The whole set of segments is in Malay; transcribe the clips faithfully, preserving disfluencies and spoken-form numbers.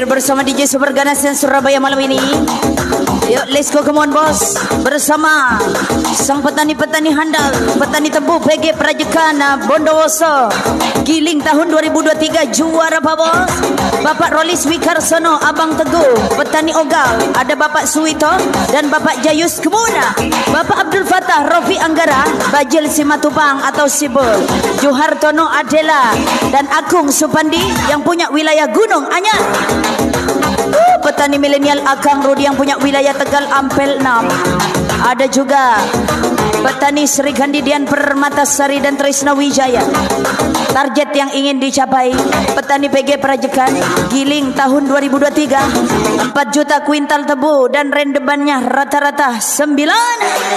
hadir bersama D J Super Ganas dan Surabaya malam ini. Yuk, let's go, come on bos. Bersama sang petani-petani handal, petani tebu P G Prajekan Bondowoso, Giling tahun dua ribu dua puluh tiga juara Pak Bos. Bapak Rolis Wikarsono, Abang Teguh, petani Ogal, ada Bapak Suwito dan Bapak Jayus Kemuna, Bapak Abdul Fatah, Rofi Anggara, Bajil Simatupang atau Sibul, Juhartono Adela dan Akung Supandi yang punya wilayah Gunung Anyar. Uh, petani milenial Akang Rudi yang punya wilayah Tegal Ampel enam. Ada juga petani Sri Kandidian Permatasari dan Trisna Wijaya. Target yang ingin dicapai petani P G Prajekan Giling tahun dua ribu dua puluh tiga empat juta kuintal tebu dan rendemannya rata-rata sembilan.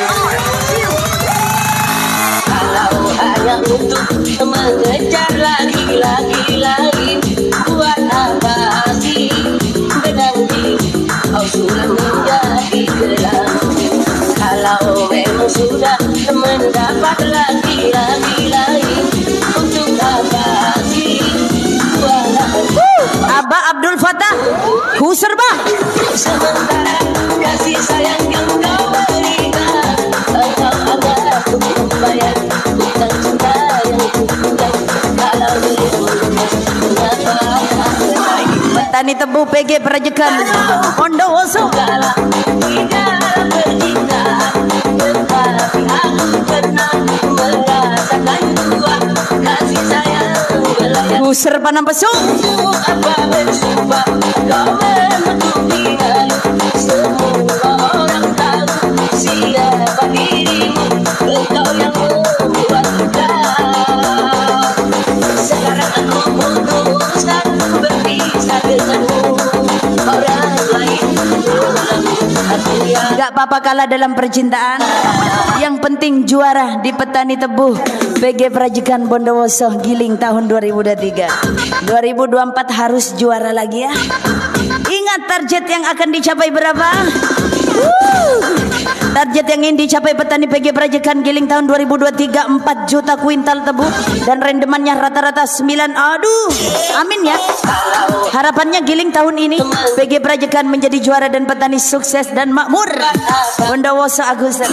Kalau hanya untuk mengejar lagi-lagi-lagi, buat apa sih menanti kau sudah menjadi gelang. Kalau memang sudah mendapat lagi-lagi-lagi, untuk apa sih buat Abah Abdul Fatah Kuserba. sementara kasih sayang yang kau berikan, engkau agak membayar utang cinta yang kupunyai. Kalau belum mengapa Petani tebu P G Prajekan Bondowoso. segala tidak bercinta, tetapi aku pernah merasakan dua kasih sayang belayar. Kuser Panampesung. Untuk apa bersumpah kau menutupi malu, semua orang tahu siapa dirimu, engkau yang membuat luka. Sekarang aku memutuskan berpisah denganmu, orang lain aku yang Gak apa-apa kalah dalam percintaan. Yang penting juara di petani tebu P G Prajekan Bondowoso Giling tahun dua ribu dua puluh tiga. dua ribu dua puluh empat harus juara lagi ya. Ingat target yang akan dicapai berapa? Wuh. Target yang ingin dicapai petani P G Prajekan Giling tahun dua ribu dua puluh tiga empat juta kuintal tebu dan rendemannya rata-rata sembilan. Aduh, amin ya. Harapannya Giling tahun ini P G Prajekan menjadi juara dan petani sukses dan makmur. Bondowoso Agusan.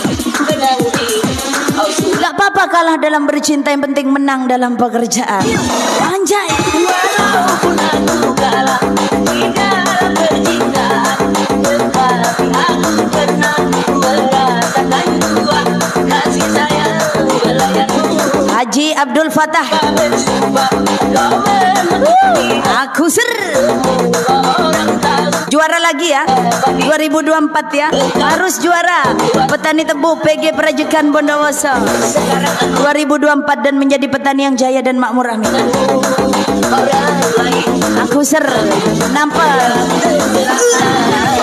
Gak apa-apa kalah dalam bercinta, yang penting menang dalam pekerjaan. Anjay. Walaupun aku kalah di dalam bercinta, tetapi aku pernah merasakan dua kasih sayang belayar. Haji Abdul Fatah Bersumpah kau menutupi Aku ser orang tahu juara lagi ya dua ribu dua puluh empat ya. Harus juara petani tebu P G Prajekan Bondowoso dua ribu dua puluh empat dan menjadi petani yang jaya dan makmur, amin. orang lain. Aku ser nampak.